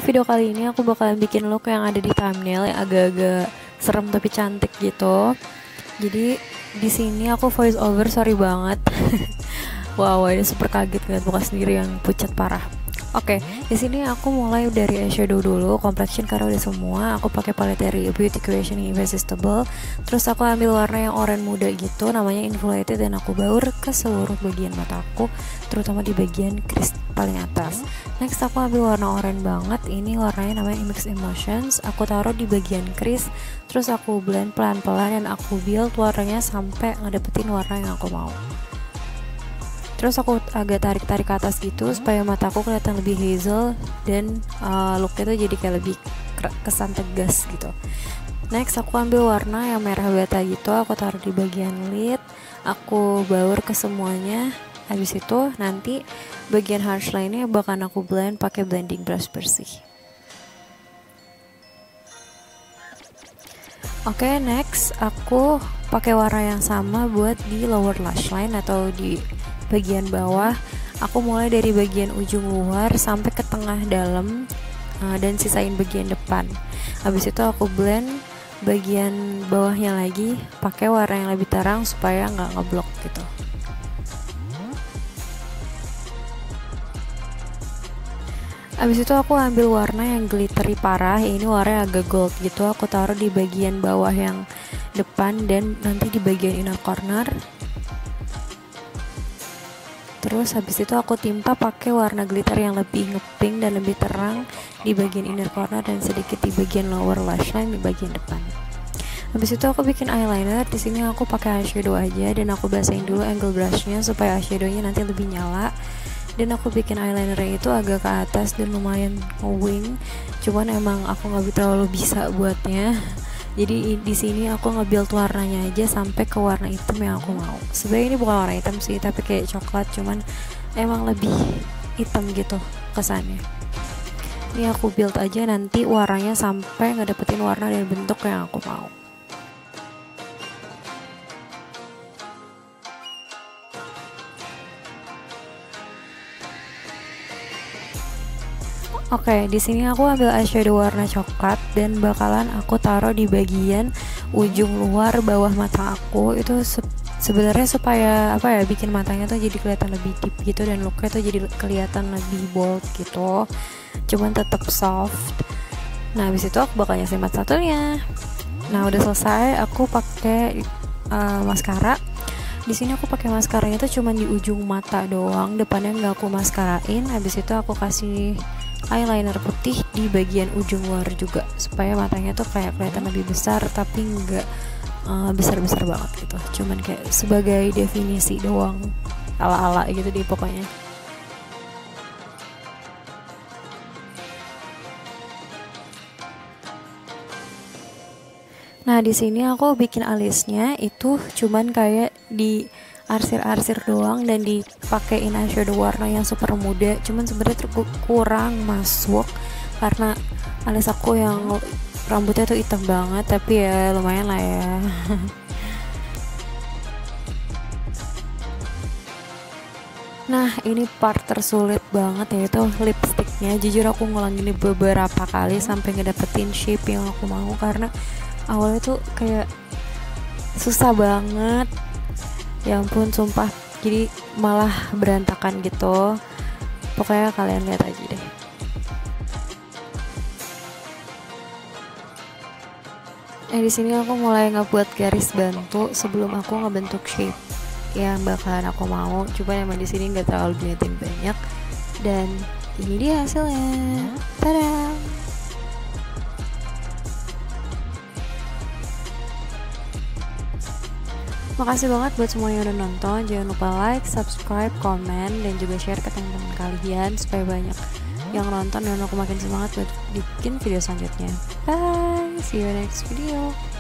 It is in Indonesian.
video kali ini aku bakalan bikin look yang ada di thumbnail yang agak-agak serem tapi cantik gitu. Jadi di sini aku voice over, sorry banget. Wow, ini super kaget ngeliat muka sendiri yang pucat parah. Oke, di sini aku mulai dari eyeshadow dulu, complexion karena udah semua. Aku pakai palette dari Beauty Creation Irresistible. Terus aku ambil warna yang oranye muda gitu, namanya Influated, dan aku baur ke seluruh bagian mata aku, terutama di bagian crease paling atas. Next aku ambil warna oranye banget, ini warnanya namanya Mixed Emotions. Aku taruh di bagian crease, terus aku blend pelan-pelan dan aku build warnanya sampai ngedapetin warna yang aku mau. Terus aku agak tarik-tarik ke atas gitu supaya mataku kelihatan lebih hazel dan looknya tuh jadi kayak lebih kesan tegas gitu. Next aku ambil warna yang merah bata gitu, aku taruh di bagian lid, aku baur ke semuanya. Habis itu nanti bagian harsh line-nya bakal aku blend pakai blending brush bersih. Oke, next aku pakai warna yang sama buat di lower lash line atau di bagian bawah. Aku mulai dari bagian ujung luar sampai ke tengah dalam dan sisain bagian depan. Habis itu aku blend bagian bawahnya lagi pakai warna yang lebih terang supaya nggak ngeblok gitu. Habis itu aku ambil warna yang glittery parah, ini warna agak gold gitu. Aku taruh di bagian bawah yang depan dan nanti di bagian inner corner. Terus habis itu aku timpa pakai warna glitter yang lebih ngepink dan lebih terang di bagian inner corner dan sedikit di bagian lower lash line di bagian depan. Habis itu aku bikin eyeliner. Di sini aku pakai eyeshadow aja dan aku basahin dulu angle brushnya supaya eyeshadownya nanti lebih nyala. Dan aku bikin eyelinernya itu agak ke atas dan lumayan wing. Cuman emang aku nggak terlalu bisa buatnya. Jadi di sini aku nge-build warnanya aja sampai ke warna hitam yang aku mau. Sebenarnya ini bukan warna hitam sih, tapi kayak coklat, cuman emang lebih hitam gitu kesannya. Ini aku build aja nanti warnanya sampai ngedapetin warna dan bentuk yang aku mau. Oke, di sini aku ambil eyeshadow warna coklat dan bakalan aku taruh di bagian ujung luar bawah mata aku. Itu sebenarnya supaya apa ya, bikin matanya tuh jadi kelihatan lebih deep gitu dan looknya tuh jadi kelihatan lebih bold gitu. Cuman tetap soft. Nah, habis itu aku bakal nyasin mata satunya. Nah, udah selesai. Aku pakai maskara. Di sini aku pakai maskaranya tuh cuman di ujung mata doang, depannya nggak aku maskarain. Habis itu aku kasih eyeliner putih di bagian ujung luar juga supaya matanya tuh kayak kelihatan lebih besar tapi nggak besar-besar banget gitu, cuman kayak sebagai definisi doang ala-ala gitu deh pokoknya. Nah, di sini aku bikin alisnya itu cuman kayak di arsir-arsir doang dan dipakein eyeshadow warna yang super muda. Cuman sebenarnya kurang masuk karena alis aku yang rambutnya tuh hitam banget, tapi ya lumayan lah ya. Nah, ini part tersulit banget yaitu lipsticknya. Jujur aku ngulangin ini beberapa kali sampai ngedapetin shape yang aku mau karena awalnya tuh kayak susah banget. Ya ampun, sumpah, jadi malah berantakan gitu. Pokoknya kalian lihat aja deh. Di sini aku mulai ngebuat garis bantu sebelum aku ngebentuk shape yang bakalan aku mau. Coba emang di sini nggak terlalu diliatin banyak. Dan ini dia hasilnya. Tada! Makasih banget buat semua yang udah nonton. Jangan lupa like, subscribe, komen, dan juga share ke teman-teman kalian supaya banyak yang nonton dan aku makin semangat buat bikin video selanjutnya. Bye, see you next video.